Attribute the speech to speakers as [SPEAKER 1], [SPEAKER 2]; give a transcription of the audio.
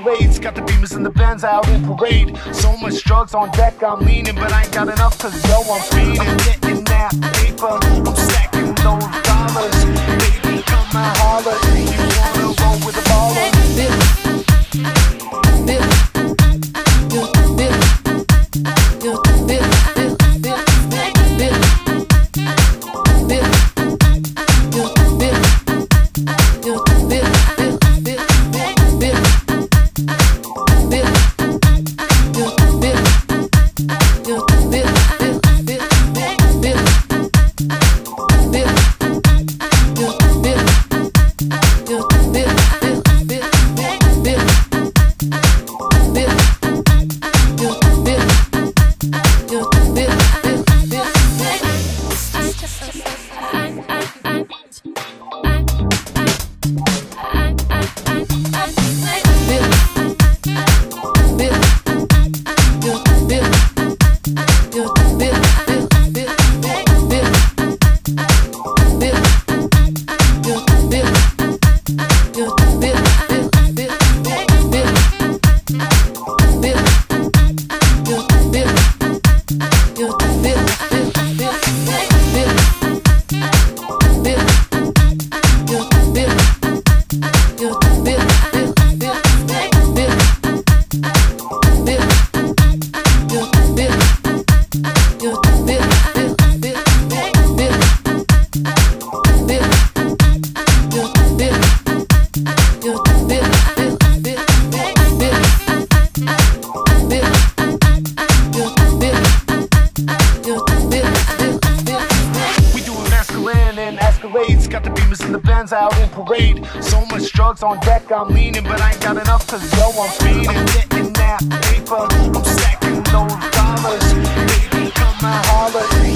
[SPEAKER 1] Escalades, got the Beamers and the Benz out in parade. So much drugs on deck, I'm leaning, but I ain't got enough, cause yo, I'm fiending. I'm getting that paper, I'm stacking those dollars. Baby, come and holler, you wanna roll with a baller. Escalades, got the Beamers and the Benz out in parade. So much drugs on deck, I'm leaning, but I ain't got enough, cause yo, I'm fiending. I'm getting that paper, I'm stacking those dollars. Baby, come and holler.